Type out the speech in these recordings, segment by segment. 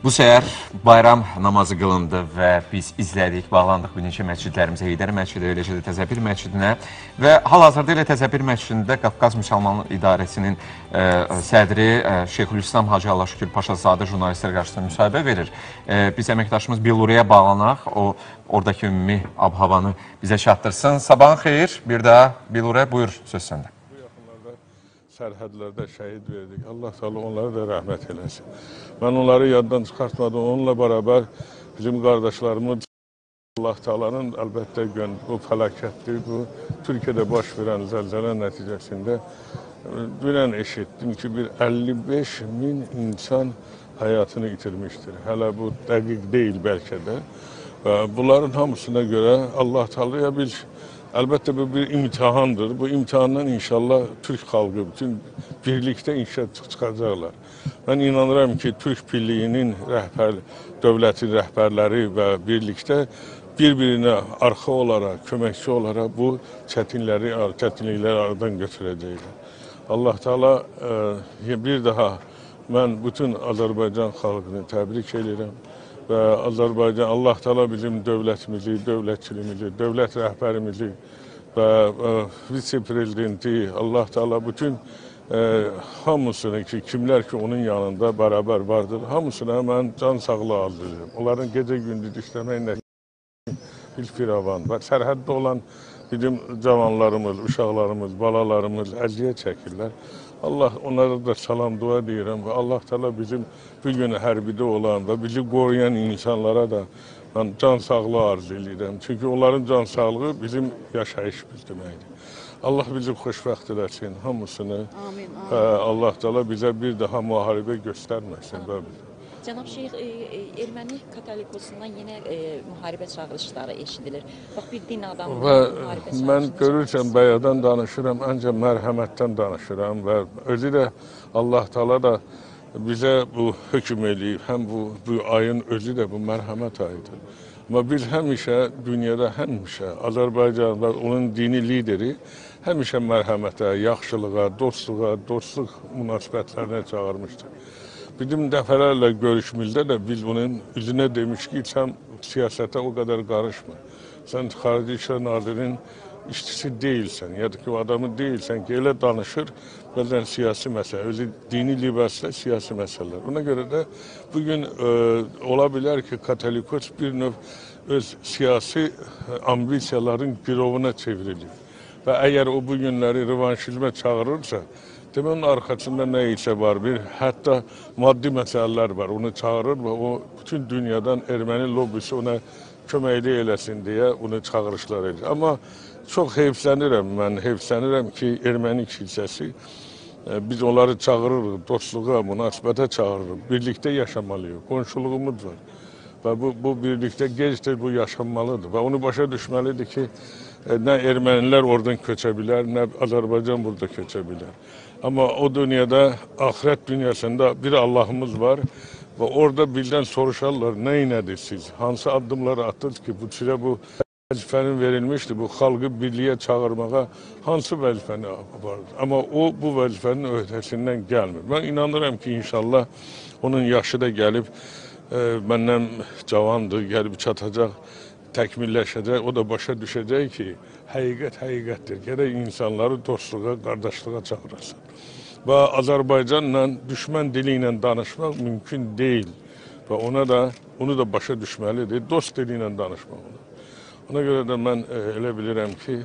Bu səhər bayram namazı qılındı və biz izlədik, bağlandıq bir neçə məscidlərimizə, Heydər məscidi, eləcə də Təzəpir məscidinə və hal-hazırda ilə Təzəpir məscidində Qafqaz Müsəlman İdarəsinin sədri Şeyxülislam Hacı Allahşükür Paşazadə jurnalistlər qarşısında müsahibə verir. Biz əməkdaşımız Billuriyə bağlanaq, o oradakı ümumi ab-havanı bizə çatdırsın. Sabahın xeyir, bir daha Billuriyə, buyur, söz səndə. Sərhədlərdə şəhid verdik. Allah Teala onlara da rəhmət eləsin. Mən onları yaddan çıxartmadım. Onunla bərabər bizim qardaşlarımız Allah Teala'nın əlbəttə bu fəlakətdir. Bu Türkiyədə baş verən zəlzələ nəticəsində dünən eşitdim ki, bir 55 min insan həyatını itirmişdir. Hələ bu dəqiq deyil bəlkə də. Bunların hamısına görə Allah Teala'ya əlbəttə bu bir imtihandır. Bu imtihandan inşallah Türk xalqı bütün birlikdə inşa çıxacaqlar. Mən inanıram ki, Türk birliyinin dövlətin rəhbərləri və birlikdə bir-birinə arxa olaraq, köməkçi olaraq bu çətinlikləri aradan götürəcəklər. Allah Teala bir daha mən bütün Azərbaycan xalqını təbrik edirəm. Və Azərbaycan, Allah Teala bizim dövlətimizi, dövlətçiliyimizi, dövlət rəhbərimizi və vitse-prezidenti, Allah Teala bütün hamısını ki, kimlər ki onun yanında bərabər vardır, hamısına mən can sağlığı arzulayıram. Onların gecə-gündüz işləmək bir firavan və sərhəddə olan bizim cavanlarımız, uşaqlarımız, balalarımız əziyyət çəkirlər. Allah onlara da salam dua deyirəm və Allah Teala bizim bu gün hərbidə olan və bizi qoruyan insanlara da mən can sağlığı arzu edirəm. Çünki onların can sağlığı bizim yaşayışımız deməkdir. Allah bizi xoşbəxt eləsin, hamısını. Amin, amin. Allah Teala bizə bir daha müharibə göstərməsin. Cənab Şeyx, erməni katolikosundan yenə müharibə çağırışları eşidilir. Bax, bir din adamı müharibə çağırışları. Mən görürsən, bəyadan danışıram, ancaq mərhəmətdən danışıram və özü də Allah Teala da bizə bu hökm eləyib. Həm bu ayın özü də bu mərhəmət ayıdır. Amma biz həmişə dünyada, həmişə Azərbaycan və onun dini lideri həmişə mərhəmətə, yaxşılığa, dostluq münasibətlərinə çağırmışdır. Bizim dəfələrlə görüşmüldə də biz bunun üzünə demiş ki, sən siyasətə o qədər qarışma. Sən Xarici İşlər Nazirinin işçisi deyilsən, ya da ki, o adamı deyilsən ki, elə danışır, bəzən siyasi məsələ, özü dini libasla siyasi məsələlər. Ona görə də bugün ola bilər ki, katolikos bir növ öz siyasi ambisiyaların girovuna çevrilir. Və əgər o bu günləri revanşizmə çağırırsa, demək, onun arxasında nə isə var, hətta maddi məsələlər var, onu çağırır və o bütün dünyadan erməni lobisi ona köməkli eləsin deyə onu çağırışlar edir. Amma çox heyflənirəm, mən heyflənirəm ki, erməni kilsəsi, biz onları çağırırıq, dostluğa, münasibətə çağırırıq, birlikdə yaşamalıyıq, qonşuluğumuz var. Və bu birlikdə gec-tez bu yaşanmalıdır və onu başa düşməlidir ki, nə ermənilər oradan köçə bilər, nə Azərbaycan burada köçə bilər. Amma o dünyada, axirət dünyasında bir Allahımız var və orada bizdən soruşarlar, nə inədir siz? Hansı addımları attınız ki, sizə bu vəzifənin verilmişdir, bu xalqı birliyə çağırmağa hansı vəzifəni vardır? Amma o, bu vəzifənin öhdəsindən gəlmir. Mən inanıram ki, inşallah onun yaşı da gəlib, məndən cavandır, gəlib çatacaq, təkmilləşəcək, o da başa düşəcək ki, həqiqət həqiqətdir. Gərək insanları dostluğa, qardaşlığa çağırasın. Və Azərbaycanla düşmən dili ilə danışmaq mümkün deyil. Və onu da başa düşməlidir, dost dili ilə danışmaq olur. Ona görə də mən elə bilirəm ki,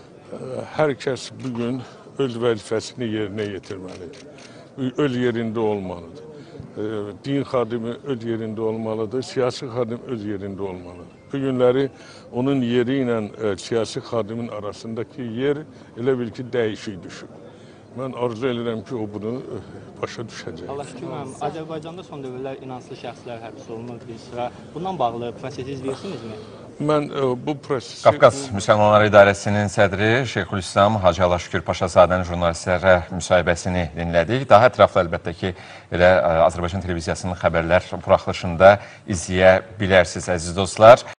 hər kəs bugün öz vəzifəsini yerinə yetirməlidir. Öz yerində olmalıdır. Din xadimi öz yerində olmalıdır, siyasi xadim öz yerində olmalıdır. Bu günləri onun yeri ilə siyasi xadimin arasındakı yer elə bil ki, dəyişik düşür. Mən arzu edirəm ki, o bunu başa düşəcək. Allah şükür, Azərbaycanda son dövrlər inanslı şəxslər həbs olunur bir sıra. Bundan bağlı prosesi izləyirsinizmi? Mən bu prosesi... Qafqaz Müsəlmanlar İdarəsinin sədri Şeyxülislam Hacı Allahşükür Paşazadənin jurnalistlərə müsahibəsini dinlədik. Daha ətraflı əlbəttə ki, elə Azərbaycan televiziyasının xəbərlər buraxılışında izləyə bilərsiniz, əziz dostlar.